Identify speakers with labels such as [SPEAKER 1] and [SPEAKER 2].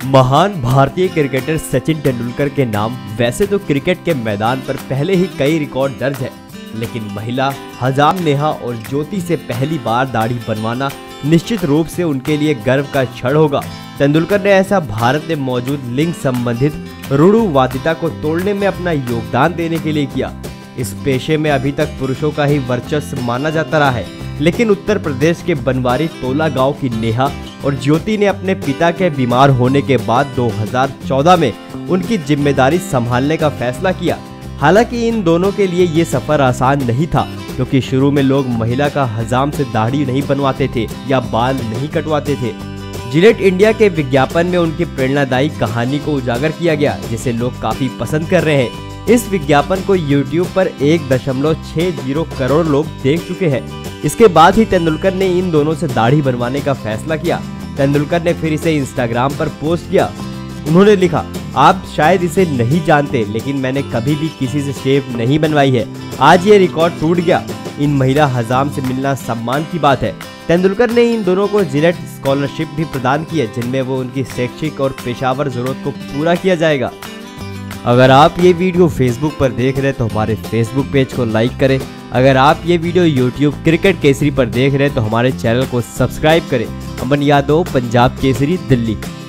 [SPEAKER 1] महान भारतीय क्रिकेटर सचिन तेंदुलकर के नाम वैसे तो क्रिकेट के मैदान पर पहले ही कई रिकॉर्ड दर्ज है, लेकिन महिला हजाम नेहा और ज्योति से पहली बार दाढ़ी बनवाना निश्चित रूप से उनके लिए गर्व का क्षण होगा। तेंदुलकर ने ऐसा भारत में मौजूद लिंग संबंधित रूढ़िवादिता को तोड़ने में अपना योगदान देने के लिए किया। इस पेशे में अभी तक पुरुषों का ही वर्चस्व माना जाता रहा है, लेकिन उत्तर प्रदेश के बनवारी तोला गांव की नेहा और ज्योति ने अपने पिता के बीमार होने के बाद 2014 में उनकी जिम्मेदारी संभालने का फैसला किया। हालांकि इन दोनों के लिए ये सफर आसान नहीं था, क्योंकि शुरू में लोग महिला का हजाम से दाढ़ी नहीं बनवाते थे या बाल नहीं कटवाते थे। जिलेट इंडिया के विज्ञापन में उनकी प्रेरणादायी कहानी को उजागर किया गया, जिसे लोग काफी पसंद कर रहे हैं। इस विज्ञापन को YouTube पर 1.60 करोड़ लोग देख चुके हैं। इसके बाद ही तेंदुलकर ने इन दोनों से दाढ़ी बनवाने का फैसला किया। तेंदुलकर ने फिर इसे इंस्टाग्राम पर पोस्ट किया। उन्होंने लिखा, आप शायद इसे नहीं जानते, लेकिन मैंने कभी भी किसी से शेव नहीं बनवाई है। आज ये रिकॉर्ड टूट गया। इन महिला हजाम से मिलना सम्मान की बात है। तेंदुलकर ने इन दोनों को जिलेट स्कॉलरशिप भी प्रदान की है, जिनमें वो उनकी शैक्षिक और पेशावर जरूरत को पूरा किया जाएगा। अगर आप ये वीडियो फेसबुक पर देख रहे हैं तो हमारे फेसबुक पेज को लाइक करें। अगर आप ये वीडियो YouTube क्रिकेट केसरी पर देख रहे हैं तो हमारे चैनल को सब्सक्राइब करें। अमन यादव, पंजाब केसरी, दिल्ली।